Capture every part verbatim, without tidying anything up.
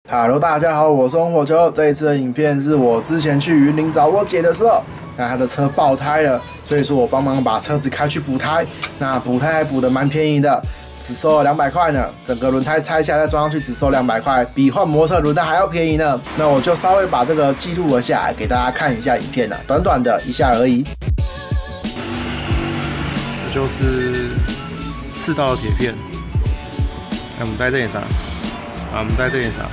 Hello， 大家好，我是红火球。这一次的影片是我之前去云林找我姐的时候，那她的车爆胎了，所以说我帮忙把车子开去补胎。那补胎还补的蛮便宜的，只收了两百块呢。整个轮胎拆下来再装上去，只收两百块，比换摩托车轮胎还要便宜呢。那我就稍微把这个记录了下来，给大家看一下影片了，短短的一下而已。 这就是刺刀的铁片。那我们在这里上，啊，我们在这里上。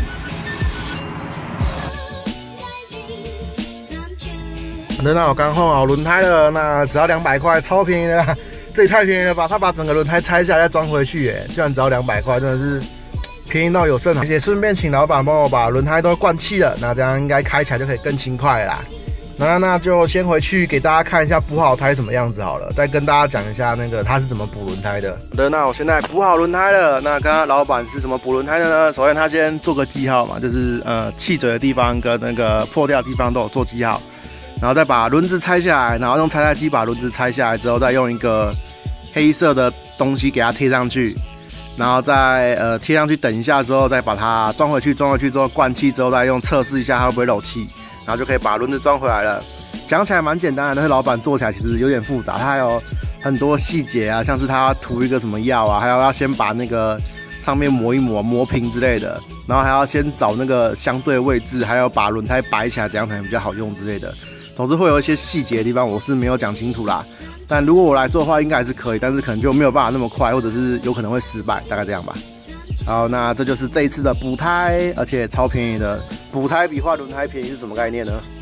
那我刚换好轮胎了，那只要两百块，超便宜的啦！这也太便宜了吧！他把整个轮胎拆下来再装回去，耶，居然只要两百块，真的是便宜到有剩啊！也顺便请老板帮我把轮胎都灌气了，那这样应该开起来就可以更轻快了啦。那那就先回去给大家看一下补好胎什么样子好了，再跟大家讲一下那个他是怎么补轮胎的。好的，那我现在补好轮胎了。那刚刚老板是怎么补轮胎的呢？首先他先做个记号嘛，就是呃气嘴的地方跟那个破掉的地方都有做记号。 然后再把轮子拆下来，然后用拆拆机把轮子拆下来之后，再用一个黑色的东西给它贴上去，然后再呃贴上去等一下之后，再把它装回去，装回去之后灌气之后，再用测试一下它会不会漏气，然后就可以把轮子装回来了。讲起来蛮简单的，但是老板做起来其实有点复杂，它还有很多细节啊，像是他涂一个什么药啊，还有要先把那个上面磨一磨磨平之类的，然后还要先找那个相对位置，还有把轮胎摆起来，怎样才能比较好用之类的。 总之会有一些细节的地方，我是没有讲清楚啦。但如果我来做的话，应该还是可以，但是可能就没有办法那么快，或者是有可能会失败，大概这样吧。好，那这就是这一次的补胎，而且超便宜的。补胎比换轮胎便宜是什么概念呢？